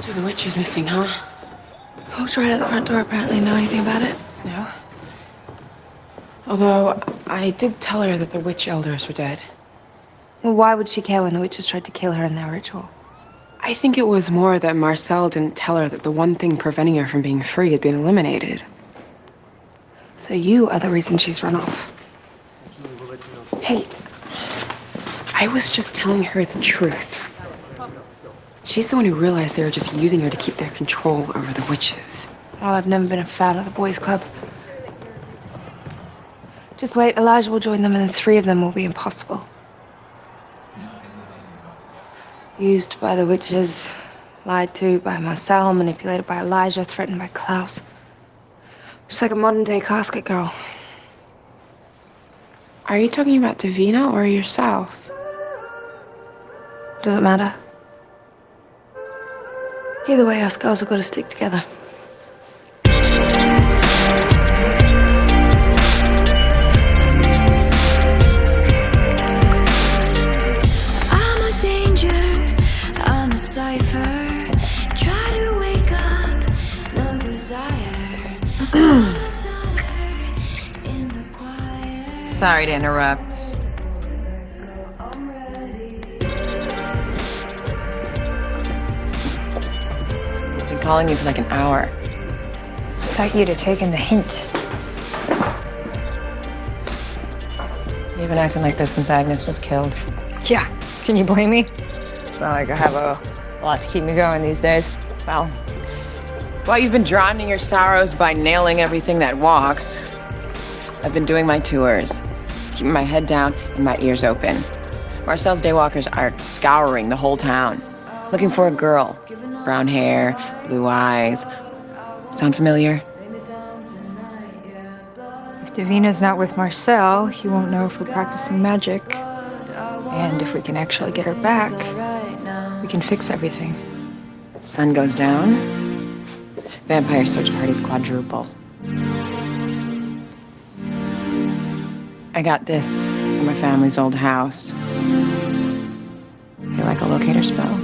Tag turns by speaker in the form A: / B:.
A: So the witch is missing, huh?
B: Who's right at the front door apparently know anything about it?
A: No. Although, I did tell her that the witch elders were dead.
B: Well, why would she care when the witches tried to kill her in their ritual?
A: I think it was more that Marcel didn't tell her that the one thing preventing her from being free had been eliminated.
B: So you are the reason she's run off.
A: Hey, I was just telling her the truth. She's the one who realized they were just using her to keep their control over the witches.
B: Well, I've never been a fan of the boys' club. Just wait, Elijah will join them and the three of them will be impossible. Used by the witches, lied to by Marcel, manipulated by Elijah, threatened by Klaus. Just like a modern-day casket girl.
A: Are you talking about Davina or yourself?
B: Does it matter? Either way, us girls have got to stick together.
C: I'm a danger, I'm a cipher. Try to wake up, no desire. I'm a daughter in the choir.
D: Sorry to interrupt. I've been calling you for like an hour.
E: I thought you'd have taken the hint.
D: You've been acting like this since Agnes was killed.
E: Yeah, can you blame me? It's not like I have a lot to keep me going these days.
D: Well, while you've been drowning your sorrows by nailing everything that walks, I've been doing my tours, keeping my head down and my ears open. Marcel's daywalkers are scouring the whole town, looking for a girl. Brown hair, blue eyes. Sound familiar?
E: If Davina's not with Marcel, he won't know if we're practicing magic. And if we can actually get her back, we can fix everything.
D: Sun goes down. Vampire search parties quadruple. I got this from my family's old house. Feel like a locator spell?